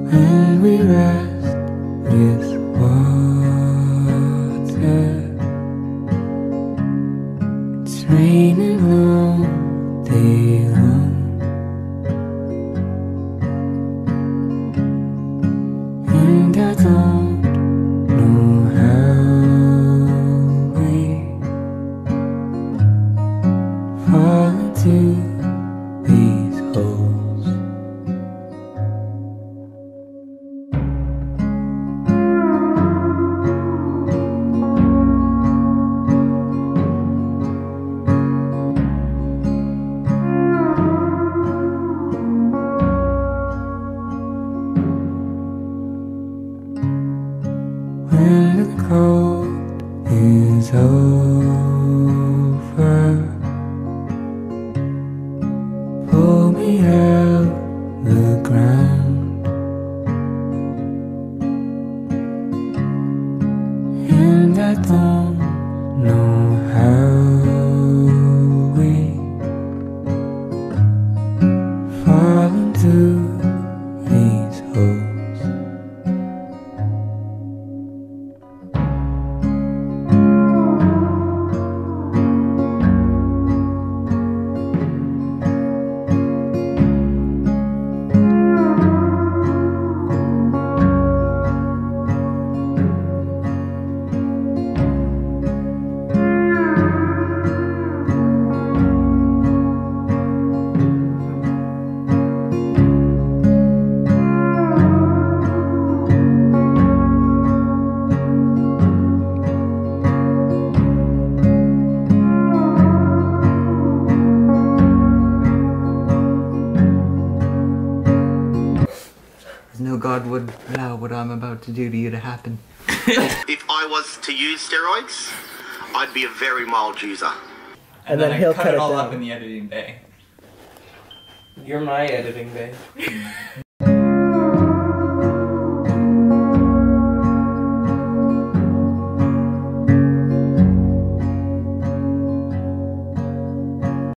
and we rest with water. It's raining all day long, and I don't know how we fall into these holes. When the cold is over, pull me out the ground, and I don't know how we fall into these holes. No God would allow what I'm about to do to you to happen. If I was to use steroids, I'd be a very mild user. And then he'll cut it all down. up in the editing bay. You're my editing bay.